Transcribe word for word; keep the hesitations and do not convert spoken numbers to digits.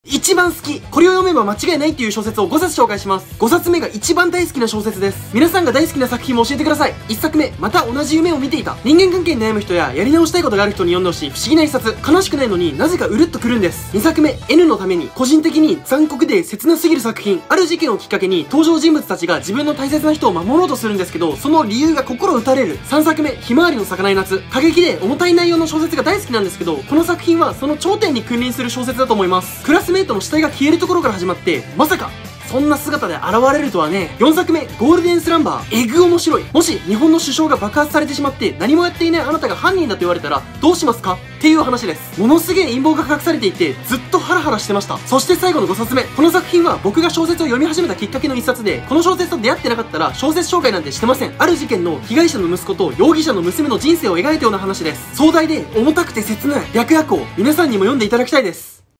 一番好き、これを読めば間違いないっていう小説をごさつ紹介します。ごさつめが一番大好きな小説です。皆さんが大好きな作品も教えてください。いっさくめ、また同じ夢を見ていた。人間関係に悩む人ややり直したいことがある人に読んでほしい不思議な一冊。悲しくないのになぜかうるっとくるんです。にさくめ、N のために、個人的に残酷で切なすぎる作品。ある事件をきっかけに登場人物たちが自分の大切な人を守ろうとするんですけど、その理由が心打たれる。さんさくめ、ひまわりの咲かない夏。過激で重たい内容の小説が大好きなんですけど、この作品はその頂点に君臨する小説だと思います。クラスメイトの死体が消えるところから始まって、まさかそんな姿で現れるとはね。よんさくめ、ゴールデンスランバー。えぐ面白い。もし日本の首相が爆発されてしまって何もやっていないあなたが犯人だと言われたらどうしますかっていう話です。ものすげえ陰謀が隠されていてずっとハラハラしてました。そして最後のごさつめ。この作品は僕が小説を読み始めたきっかけの一冊で、この小説と出会ってなかったら小説紹介なんてしてません。ある事件の被害者の息子と容疑者の娘の人生を描いたような話です。壮大で重たくて切ない白夜行、皆さんにも読んでいただきたいです。